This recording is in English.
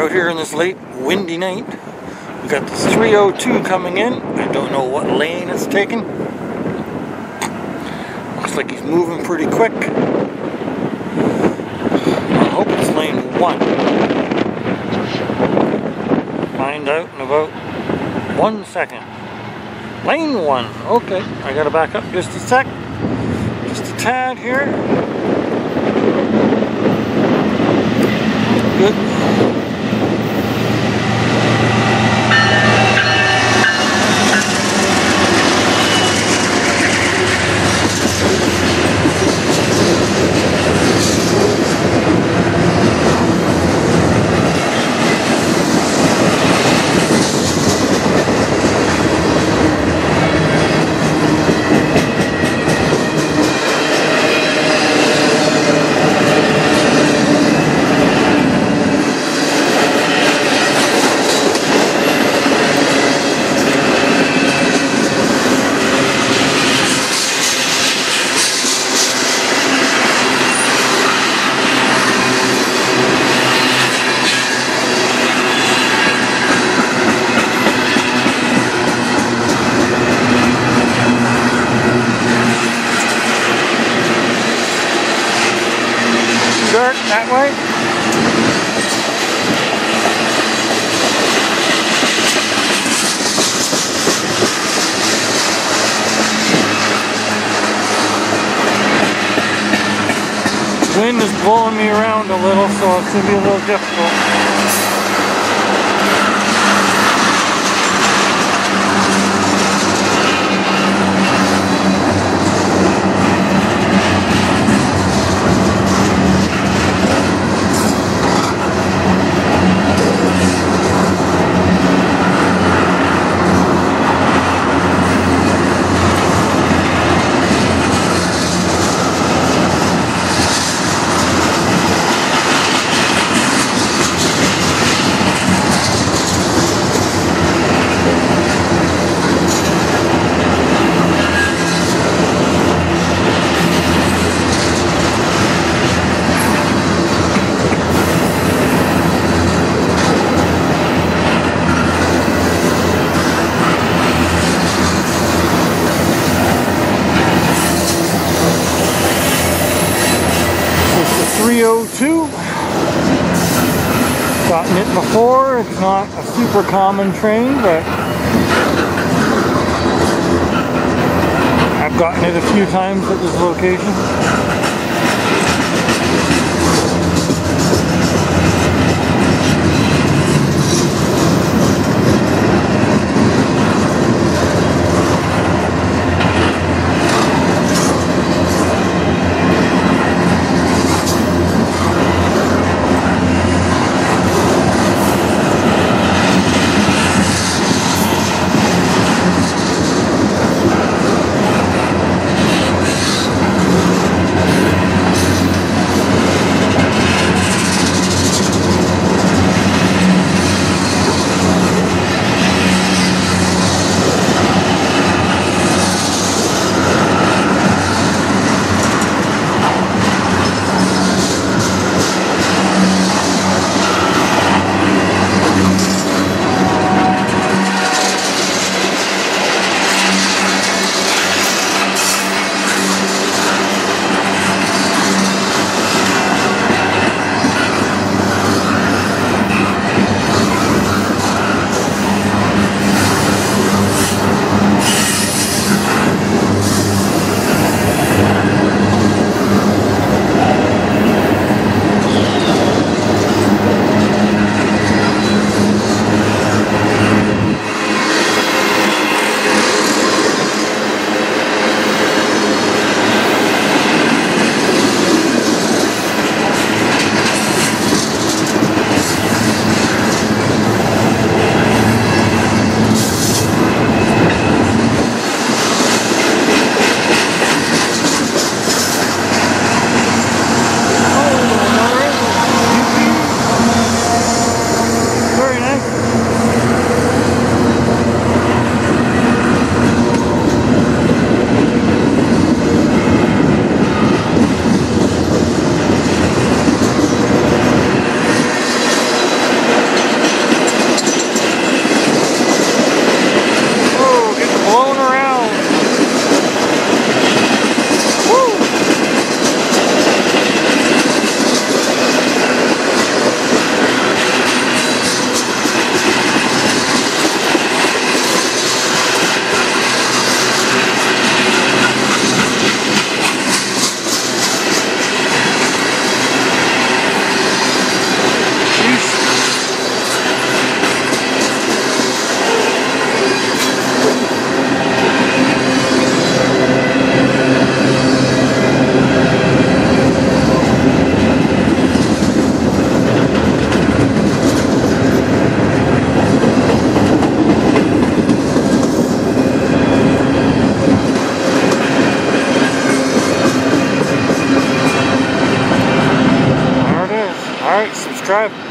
out here in this late windy night. We got the 302 coming in. I don't know what lane it's taking. Looks like he's moving pretty quick. I hope it's lane 1. Find out in about 1 second. Lane 1. Okay, I gotta back up just a sec. Just a tad here. Good. Dark that way. Wind is blowing me around a little, so it's going to be a little difficult. It's the 302. Gotten it before. It's not a super common train, but I've gotten it a few times at this location. subscribe.